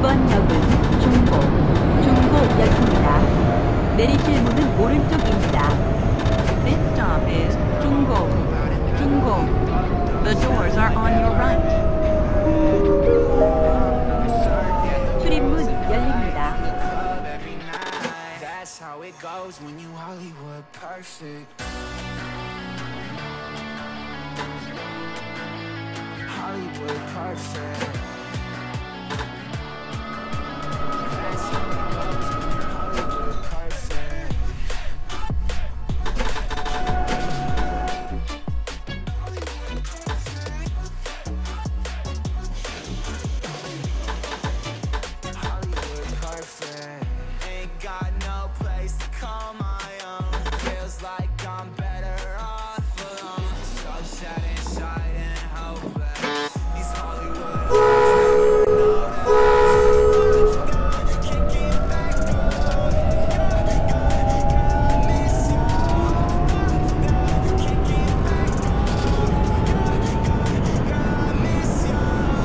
이번 역은 중곡역입니다. 내리실 문은 오른쪽입니다. This stop is 중곡. The doors are on your right. 출입문 열립니다. That's how it goes when you Hollywood perfect. Hollywood perfect. That's how it goes when you Hollywood perfect. Hollywood perfect. Ain't got no place to call my own. Feels like I'm better off alone. So sad inside and hopeless. These Hollywood hoes never know that. Can't get back up. I miss you. Can't get back up. I miss you.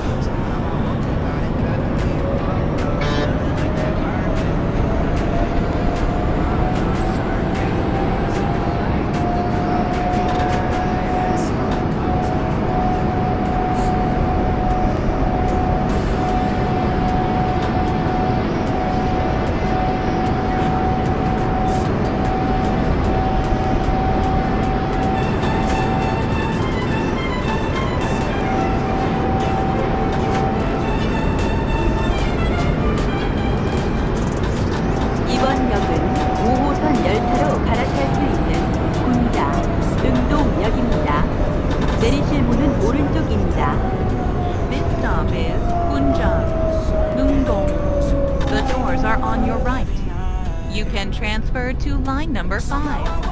이번 역은 5호선 열차로 갈아탈 수 있는 군자, 능동역입니다. 내리실 문은 오른쪽입니다. This stop is Gunja. Nungdong. The doors are on your right. You can transfer to line number 5.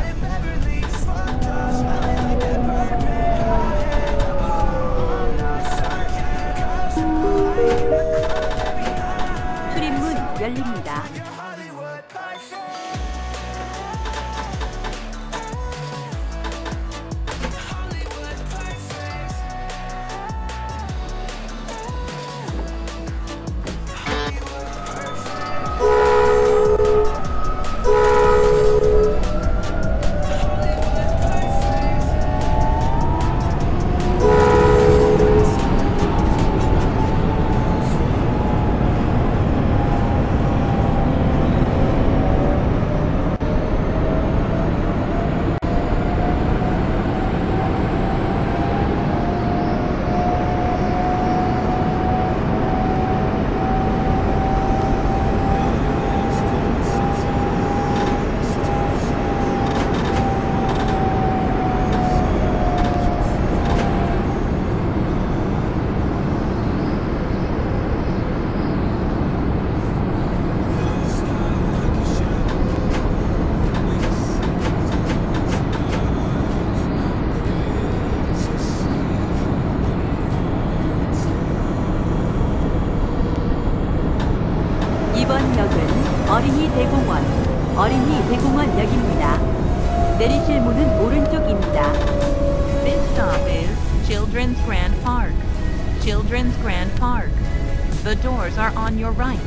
출입문 열립니다. 이번 역은 어린이 대공원역입니다. 내리실 문은 오른쪽입니다. This stop is Children's Grand Park. Children's Grand Park. The doors are on your right.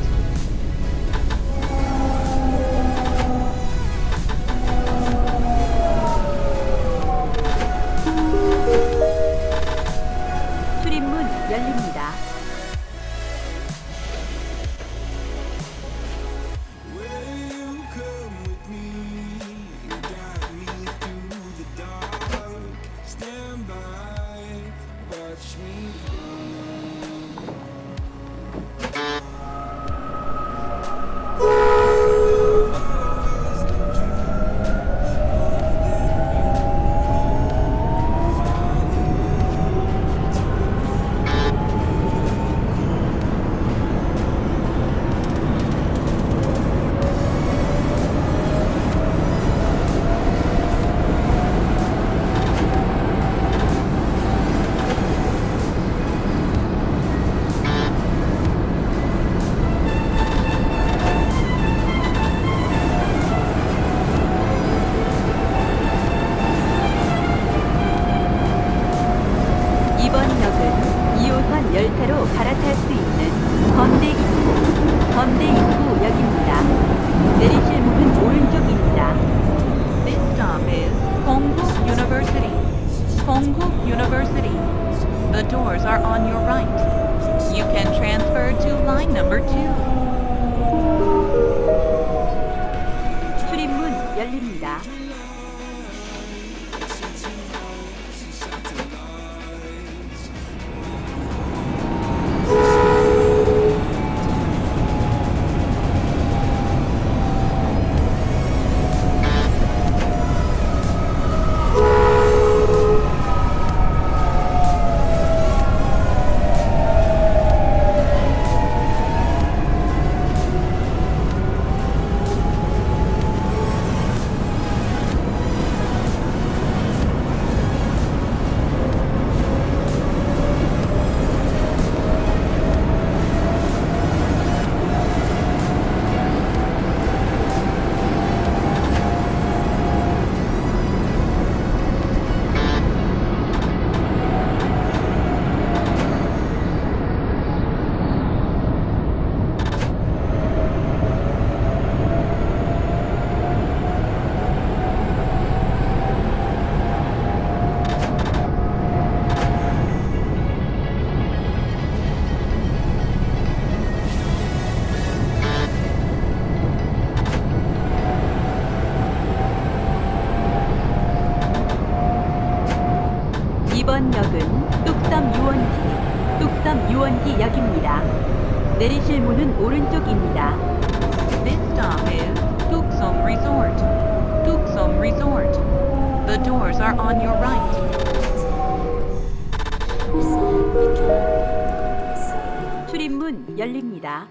출입문 열립니다. 건대 입구역입니다. 내리실 문은 오른쪽입니다. This stop is Kongguk University. Kongguk University. The doors are on your right. You can transfer to line number 2. 출입문 열립니다. 이번 역은 뚝섬 유원지 역입니다. 내리실 문은 오른쪽입니다. This stop is Hmmsim Resort. Hmmsim Resort. The doors are on your right. 출입문 열립니다.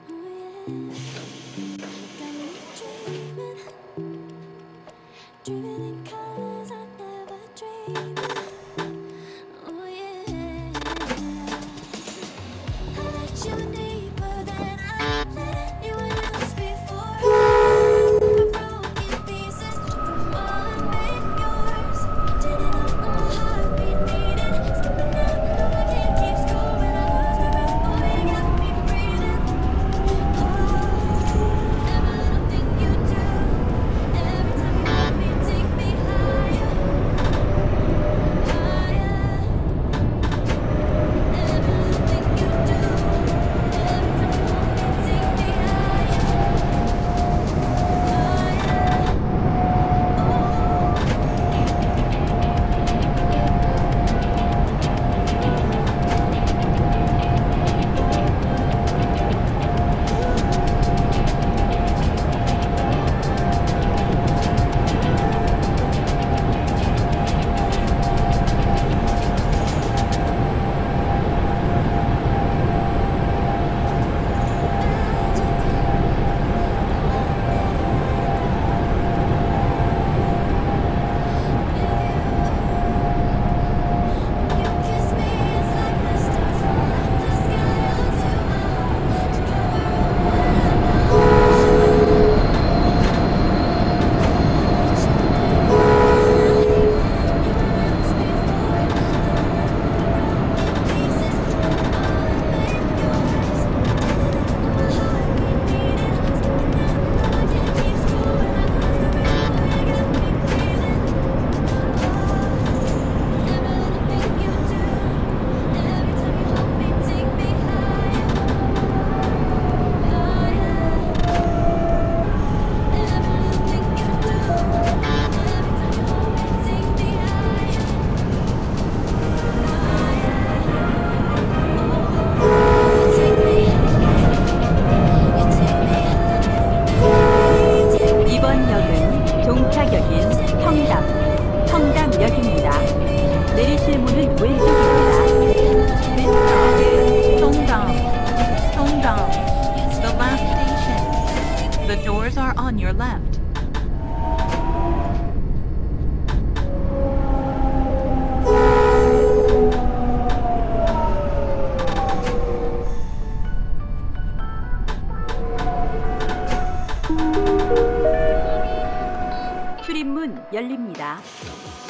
청담역입니다. 내리실 문은 왼쪽입니다. This stop is Songdam. Songdam. The last station. The doors are on your left. 출입문 열립니다.